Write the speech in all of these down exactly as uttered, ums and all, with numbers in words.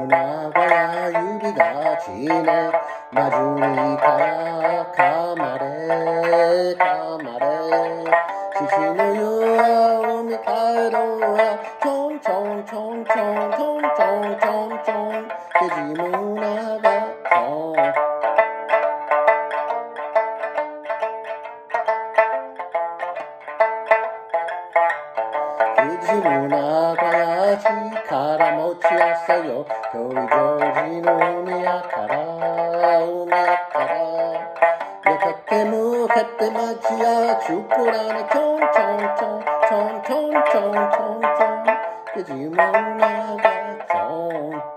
長や指がちねまじゅりからかまれかまれ獅子の湯は海街道はちょんちょんちょんちょんちょんちょんちょんちょんけじむながちょんけじむながや力持ちやさよ鳥ジョージの海やから海やから向かって向かって町やチュプラのちょんちょんちょんちょんちょんちょんちょんちょんけじむながちょん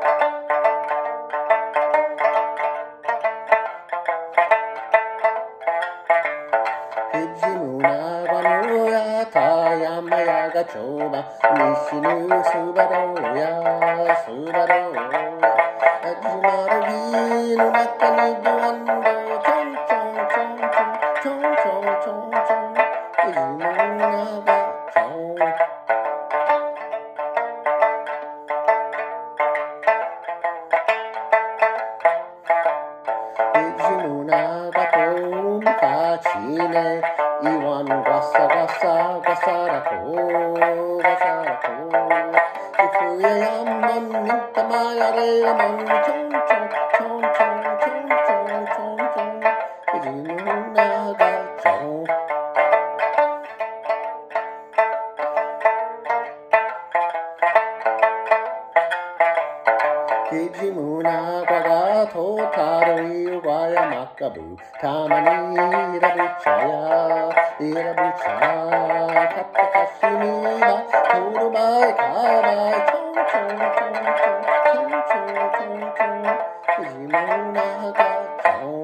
けじむながのやた山やがちょうば西ぬすばろうやすばろうや始まる日の中にブランドちょんちょんちょんちょんちょんちょんちょんちょんけじむながちょんけじむながとんかちね岩のガサガサガサラコガサラコ冬や山にたまやれやまんちょんちょんちょんちょんちょんちょんちょんちょんちょんけじむながちょんけじむなががとたるいわやまかぶたまにいらぶ茶やいらぶ茶かったかしみばとるばいかばいちょんちょんちょんちょんちょんちょんちょんちょんけじむながちょん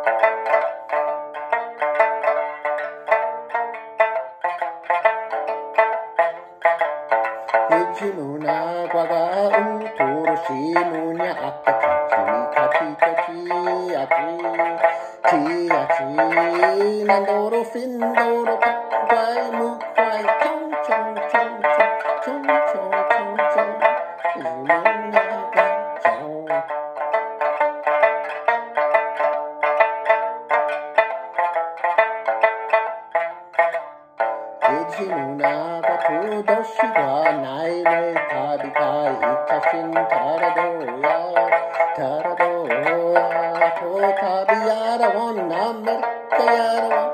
けじむなががうとるしむにゃあかちちみかちとちあちちあちなんどろフィンどろかっばいむかいちょんちょんちょんちょんちょんちょんちょんちょんけじむながちょんけじむながとどしがないね旅かいたしんたらどうやたらどうやと旅やらわんなめっかやらわん